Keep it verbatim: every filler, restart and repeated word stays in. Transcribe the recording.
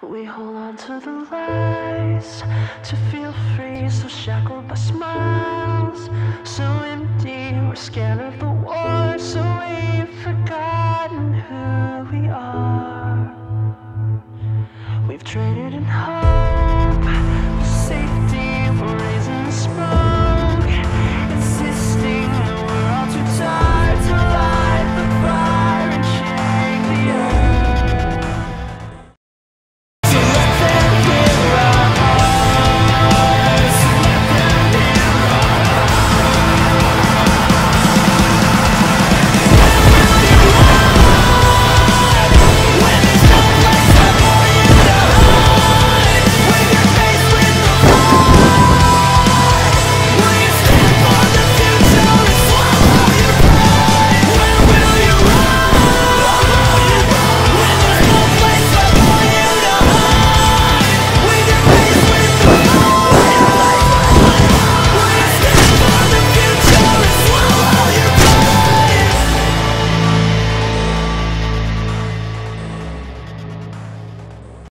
We hold on to the lies to feel free, so shackled by smiles, so empty. We're scared of the war, so we've forgotten who we are. We've traded